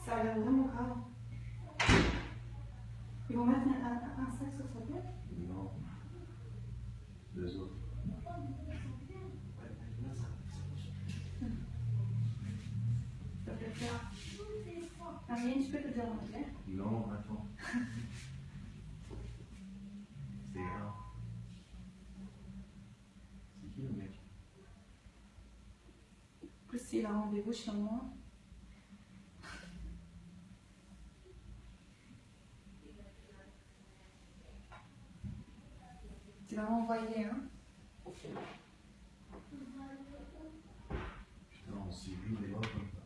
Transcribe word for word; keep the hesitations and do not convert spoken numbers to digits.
Ça a l'air vraiment grave. Ils vont mettre un, un, un sac sur sa tête? Non. Deux autres. Ça peut faire. Ariane, je peux te dire en anglais? Non, attends. C'est grave. C'est qui le mec? Plus s'il a rendez-vous chez moi. Tu vas m'envoyer, hein? Putain, on s'est vu les gars comme ça.